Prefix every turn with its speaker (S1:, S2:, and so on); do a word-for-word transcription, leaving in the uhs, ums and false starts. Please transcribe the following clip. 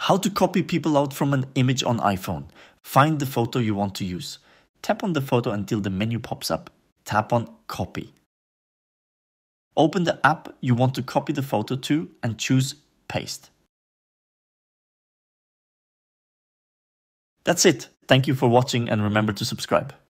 S1: How to copy people out from an image on iPhone. Find the photo you want to use. Tap on the photo until the menu pops up. Tap on Copy. Open the app you want to copy the photo to and choose Paste. That's it. Thank you for watching and remember to subscribe.